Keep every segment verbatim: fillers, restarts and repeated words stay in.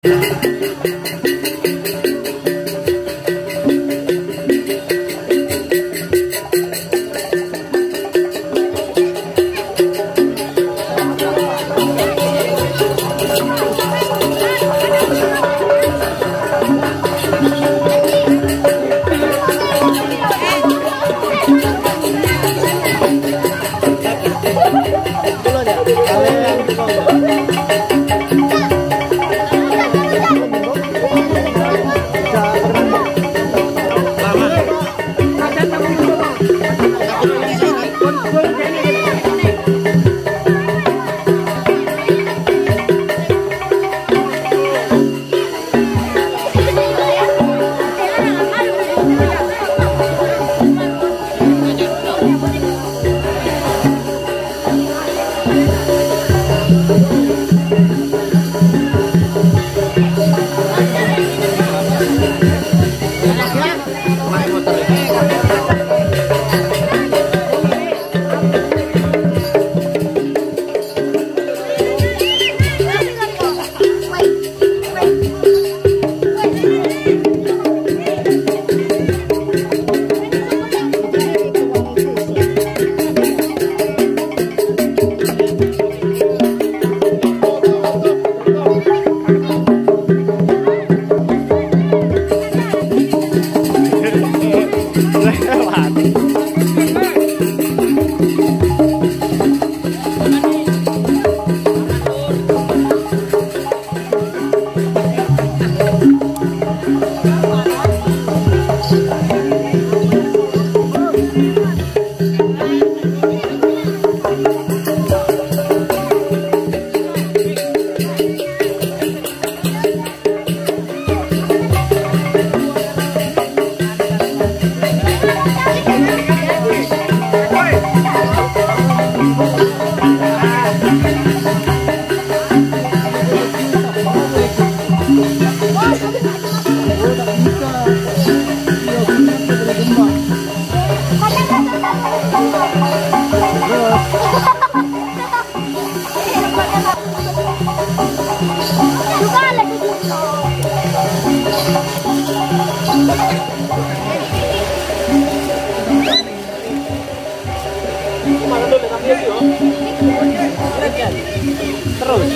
Terus.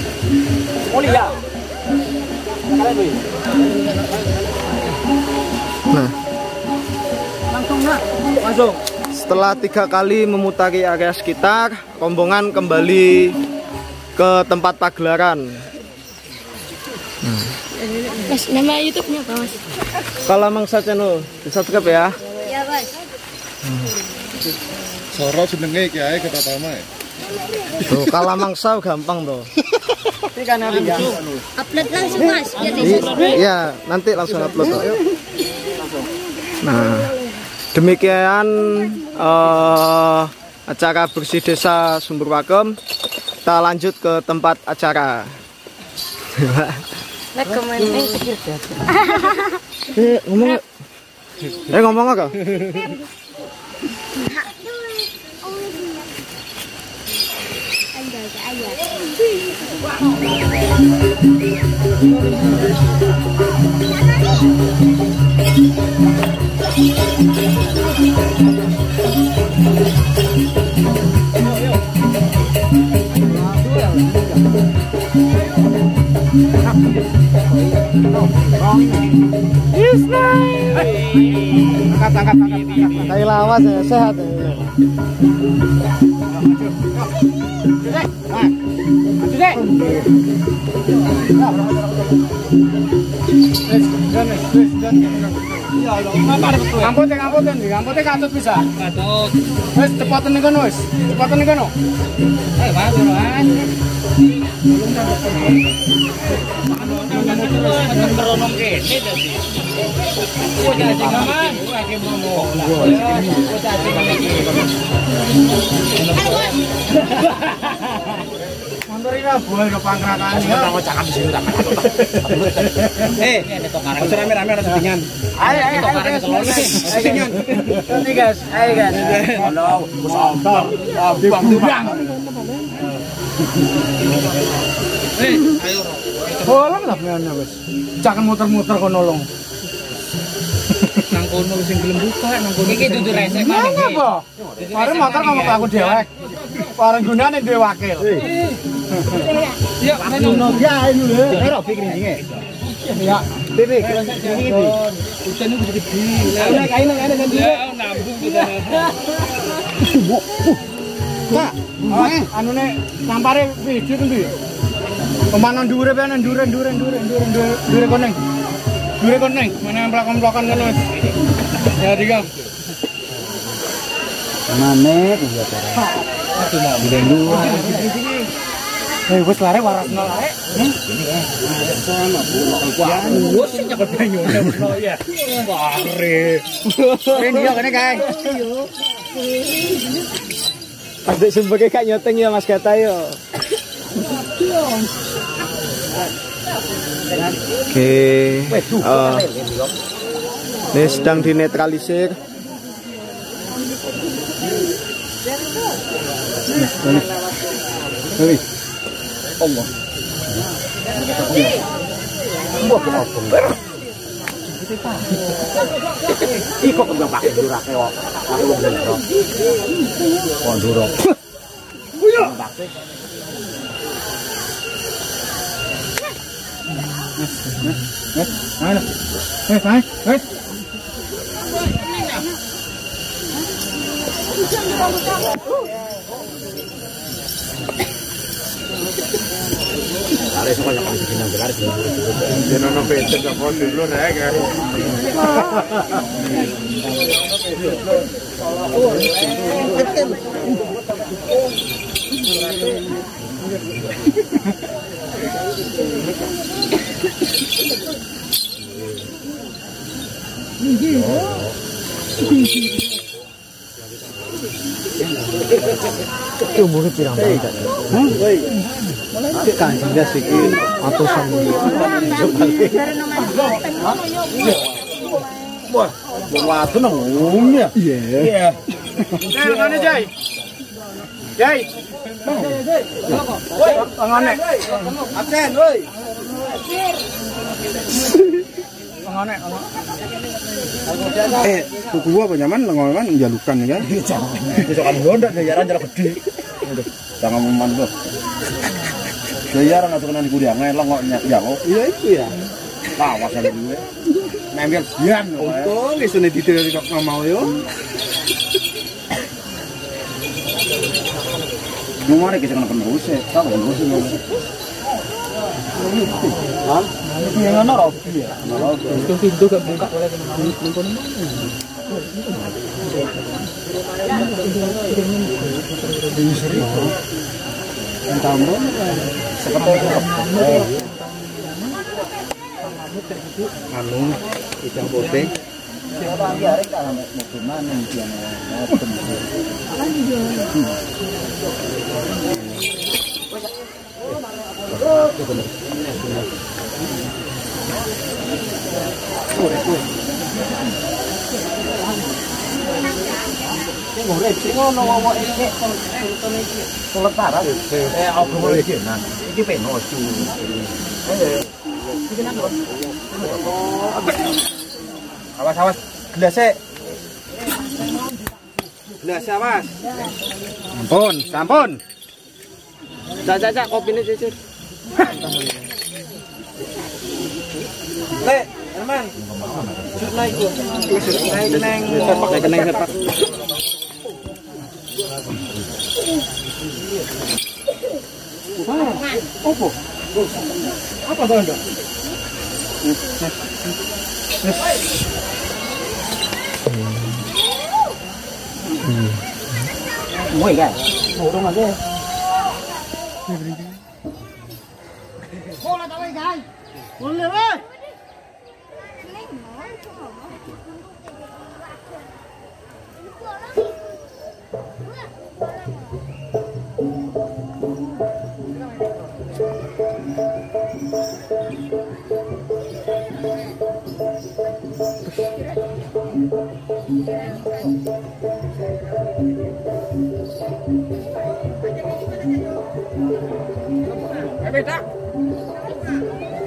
Mulia. Nah, langsung nak. Langsung. Setelah tiga kali memutari area sekitar, rombongan kembali ke tempat pagelaran. Mas, nama YouTube-nya apa, Mas? Kalamangsa Channel, di-subscribe ya. Iya, Mas. Soro jenenge Kiai Ketatama ya. Tuh, Kalamangsa gampang tuh. Upload langsung, Mas. Biar di Iya, nanti langsung upload tuh. Nah, demikian uh, acara bersih desa Sumberwakem. Kita lanjut ke tempat acara. Eh, ngomong. Eh, ngomong apa? Angkat, angkat, angkat. Kayak lawas ya, sehat ya. Ngampute, ngampute, ngampute katut bisa. Katut. Wes cepetan nih kono, wes. Cepetan nih kono. Eh, Mas, Mas. Meronong kene tadi. Wah, jadi ngaman. Wah, ke momo. Wah, jadi ngaman. Mandorina boleh ke pangkrakan ya. Tahu cakap di sini tak. Eh, ini tokarang. Ojo rame-rame ora sedingan. Ayo, ayo, tokarang telur sih. Sedingan. Nanti guys, ayo guys. Halo, sabar. Abang bang. Eh, ayo. Bolong lah ngene wis. Jangan muter-muter kono long. Nang kono sing gelem buka nang kono. Iki dudu resek paling. Apa? Bareng motor ngomong aku dewek. Bareng gunane duwe wakil. Ya, ngono. Ya ini lho. Ora pikirine. Ya, Bibi, kira iki iki. Udan iki gede. Nek kae nek ana Ya, nambung udan. Pak, anune nampare video to ndi? Pemanan dhuwure pe ana dhuwure dhuwure dhuwure dhuwure dhuwure koning. Dhuwure koning, mana plakon-plakon ngono. Ya tiga. Manek iya cara. Aduh mau ndendu. Eh wis lare waras nol lare. Wes sing nyekel banyu ya. Pare. Ben dia kene kae. Pasti sebagai kak nyoteng ya Mas Gata yo. Oke. Uh, ini sedang dinetralisir. Hei. Allah. Iko kembang pakai durake kok. Aku wong ndoro. Wong ndoro. Kuyo. Ayo. Eh, hai. Eh. Lare semuanya kan di sini lare di. Jangan sampai cek kau dulu nih kan. Itu murid pirang banget. Hah? Kan jelas iki atusan. Wah, watu nang umnya. Iya. Iya. Eh, ngene, Jai. Jai. Woi, ngene. Absen, woi. Ngene, Eh, kuku gua apa nyaman lengan jalukan ya kan? besokan gondak jajaran jalan gede. Jangan meman lo. Jajaran atau kena di kudiang ngelong kok nyago. Iya itu ya. Lawas aja gue. Ngambil bian. Untung iso nek ditiru kok mau yo. Nomor kita kena penerus ya. Tahu penerus lo. Hah? Yang ana robi ya. Itu pintu gak buka oleh teman-teman. Tambah. Anu, ikan putih. Awas awas gelasnya. Gelas awas. Sampun, sampun. Cak cak cak kopine cicir. Le, Herman. Naik gua. Naik neng. Sepak ya keneng sepak. Opo? Apa tuh Anda? Woi guys, burung aja. Bola tahu guys. Boleh weh. Beda.